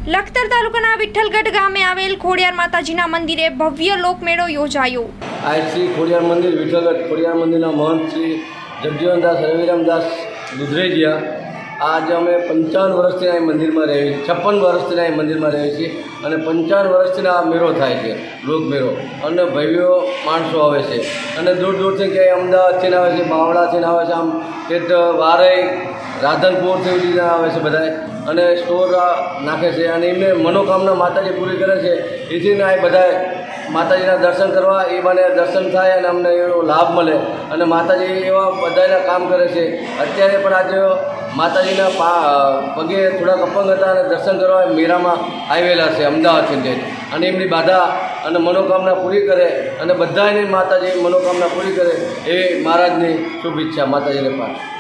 લખતર તાલુકાના વિઠ્ઠલગઢ ગામે આવેલ ખોડિયાર માતાજીના મંદિરે ભવ્ય લોકમેળો યોજાયો। आज श्री खोडियार मंदिर विठ्ठलगढ़ खोडियार मंदिर महंत श्री जगजीवनदास रविरामदास दुधरेजिया आज अमे 55 वर्षथी आ मंदिर में रही 56 वर्षथी आ मंदिर में रही छे अने 55 वर्षथी आ मेळो थाय छे लोकमेळो अने भव्यो माणसो आवे छे अने दूर दूरथी के अमदावादथी आवे छे बावड़ाथी आवे छे आम पेट वारई राधनपुरथी आवे छे बधाय अने स्टोर नाखे छे अने एमने मनोकामना माताजी पूरी करे छे एथी आ बधाय माताजीना दर्शन करवा ए बने दर्शन थाय अने अमने एनो लाभ मळे अने माताजी एवा बधायना काम करे छे। अत्यारे पण आज माताजीना पगे थोड़ा अपंग हता अने दर्शन करवा मेळामां आवेला छे अमदावादथी अने एमनी बाधा अने मनोकामना पूरी करे अने बधायनी माताजी मनोकामना पूरी करे ए महाराजनी शुभ इच्छा माताजीने पाठ।